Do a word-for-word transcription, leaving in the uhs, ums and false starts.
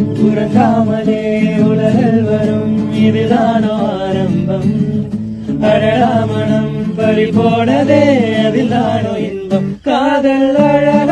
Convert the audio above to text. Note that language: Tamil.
உறங்காமலே உலகில் வரும் இதுதானோ ஆரம்பம். அடடா மனம் பறி போனதே அதில் தானோ இன்பம். காதல் அழ